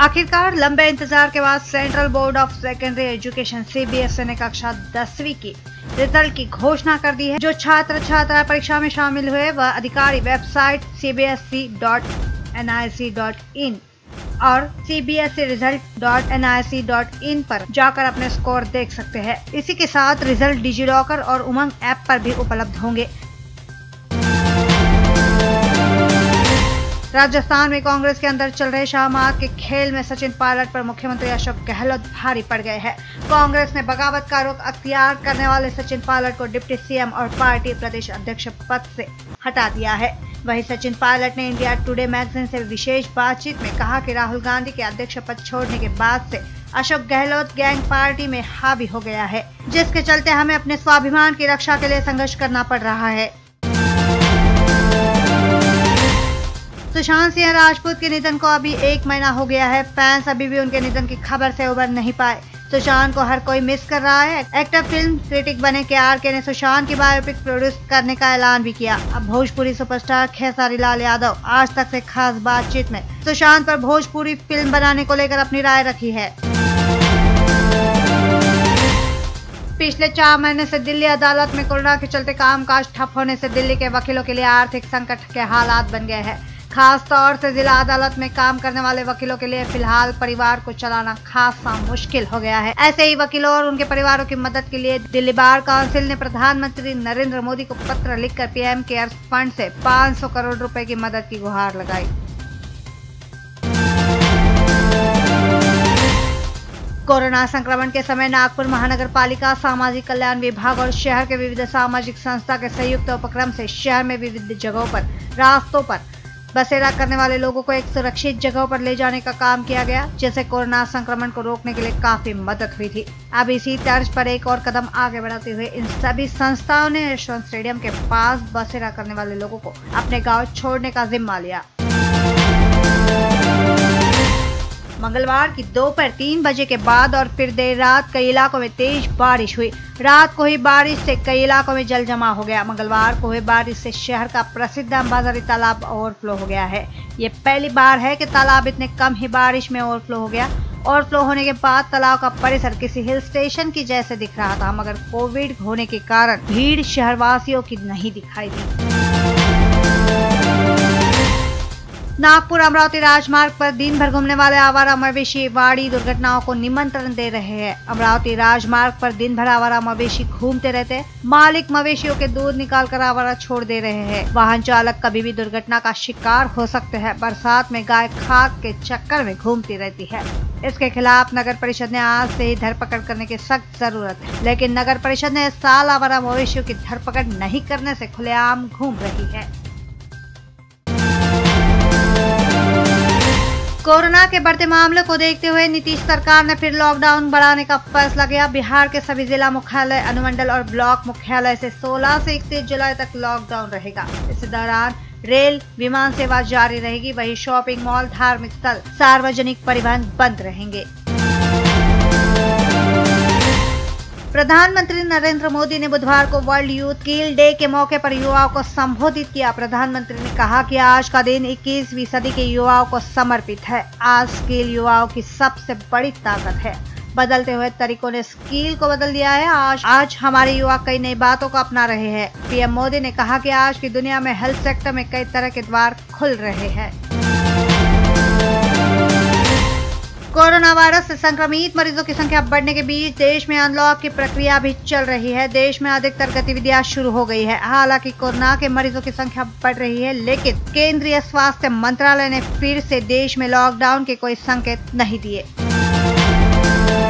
आखिरकार लंबे इंतजार के बाद central board of secondary education CBSE ने कक्षा 10वीं की रिजल्ट की घोषणा कर दी है। जो छात्र छात्रा परीक्षा में शामिल हुए वह अधिकारी वेबसाइट cbse.nic.in और cbseresult.nic.in पर जाकर अपने स्कोर देख सकते हैं। इसी के साथ रिजल्ट डिजिलॉकर और उमंग ऐप पर भी उपलब्ध होंगे। राजस्थान में कांग्रेस के अंदर चल रहे शाहमात के खेल में सचिन पायलट पर मुख्यमंत्री अशोक गहलोत भारी पड़ गए हैं। कांग्रेस ने बगावत का रुख अख्तियार करने वाले सचिन पायलट को डिप्टी CM और पार्टी प्रदेश अध्यक्ष पद से हटा दिया है। वहीं सचिन पायलट ने इंडिया टुडे मैगजीन से विशेष बातचीत में कहा कि राहुल गांधी के अध्यक्ष पद छोड़ने के बाद से अशोक गहलोत गैंग पार्टी में हावी हो गया है, जिसके चलते हमें अपने स्वाभिमान की रक्षा के लिए संघर्ष करना पड़ रहा है। सुशांत सिंह राजपूत के निधन को अभी 1 महीना हो गया है। फैंस अभी भी उनके निधन की खबर से उबर नहीं पाए। सुशांत को हर कोई मिस कर रहा है। एक्टर फिल्म क्रिटिक बने KRK ने सुशांत की बायोपिक प्रोड्यूस करने का ऐलान भी किया। अब भोजपुरी सुपरस्टार खेसारी लाल यादव आज तक से खास बातचीत में सुशांत पर भोजपुरी फिल्म बनाने को लेकर अपनी राय रखी है। पिछले 4 महीने से दिल्ली अदालत में कोरोना के चलते कामकाज ठप होने से दिल्ली के वकीलों के लिए आर्थिक संकट के हालात बन गए हैं। खास तौर से जिला अदालत में काम करने वाले वकीलों के लिए फिलहाल परिवार को चलाना खासा मुश्किल हो गया है। ऐसे ही वकीलों और उनके परिवारों की मदद के लिए दिल्ली बार काउंसिल ने प्रधानमंत्री नरेंद्र मोदी को पत्र लिखकर PM केयर्स फंड से 500 करोड़ रुपए की मदद की गुहार लगाई। कोरोना संक्रमण के समय नागपुर महानगर पालिका, सामाजिक कल्याण विभाग और शहर के विविध सामाजिक संस्था के संयुक्त उपक्रम से शहर में विविध जगहों पर, रास्तों पर बसेरा करने वाले लोगों को एक सुरक्षित जगहों पर ले जाने का काम किया गया, जिससे कोरोना संक्रमण को रोकने के लिए काफी मदद हुई थी। अब इसी तर्ज पर एक और कदम आगे बढ़ाते हुए इन सभी संस्थाओं ने यशवंत स्टेडियम के पास बसेरा करने वाले लोगों को अपने गांव छोड़ने का जिम्मा लिया। मंगलवार की दोपहर 3 बजे के बाद और फिर देर रात कई इलाकों में तेज बारिश हुई। रात को हुई बारिश से कई इलाकों में जल जमा हो गया। मंगलवार को हुई बारिश से शहर का प्रसिद्ध अंबाझरी तालाब ओवरफ्लो हो गया है। ये पहली बार है कि तालाब इतने कम ही बारिश में ओवरफ्लो हो गया। ओवरफ्लो होने के बाद तालाब का परिसर किसी हिल स्टेशन की जैसे दिख रहा था, मगर कोविड होने के कारण भीड़ शहरवासियों की नहीं दिखाई दी। नागपुर अमरावती राजमार्ग पर दिन भर घूमने वाले आवारा मवेशी वाड़ी दुर्घटनाओं को निमंत्रण दे रहे हैं। अमरावती राजमार्ग पर दिन भर आवारा मवेशी घूमते रहते हैं। मालिक मवेशियों के दूध निकालकर आवारा छोड़ दे रहे हैं। वाहन चालक कभी भी दुर्घटना का शिकार हो सकते हैं। बरसात में गाय खाद के चक्कर में घूमती रहती है। इसके खिलाफ नगर परिषद ने आज से ही धरपकड़ करने की सख्त जरूरत है, लेकिन नगर परिषद ने इस साल आवारा मवेशियों की धरपकड़ नहीं करने से खुलेआम घूम रही है। कोरोना के बढ़ते मामले को देखते हुए नीतीश सरकार ने फिर लॉकडाउन बढ़ाने का फैसला किया। बिहार के सभी जिला मुख्यालय, अनुमंडल और ब्लॉक मुख्यालय से 16 से 31 जुलाई तक लॉकडाउन रहेगा। इस दौरान रेल, विमान सेवा जारी रहेगी। वहीं शॉपिंग मॉल, धार्मिक स्थल, सार्वजनिक परिवहन बंद रहेंगे। प्रधानमंत्री नरेंद्र मोदी ने बुधवार को वर्ल्ड यूथ स्किल डे के मौके पर युवाओं को संबोधित किया। प्रधानमंत्री ने कहा कि आज का दिन 21वीं सदी के युवाओं को समर्पित है। आज स्किल युवाओं की सबसे बड़ी ताकत है। बदलते हुए तरीकों ने स्किल को बदल दिया है। आज हमारे युवा कई नई बातों को अपना रहे हैं। PM मोदी ने कहा कि आज की दुनिया में हेल्थ सेक्टर में कई तरह के द्वार खुल रहे हैं। कोरोना वायरस से संक्रमित मरीजों की संख्या बढ़ने के बीच देश में अनलॉक की प्रक्रिया भी चल रही है। देश में अधिकतर गतिविधियां शुरू हो गई है। हालांकि कोरोना के मरीजों की संख्या बढ़ रही है, लेकिन केंद्रीय स्वास्थ्य मंत्रालय ने फिर से देश में लॉकडाउन के कोई संकेत नहीं दिए।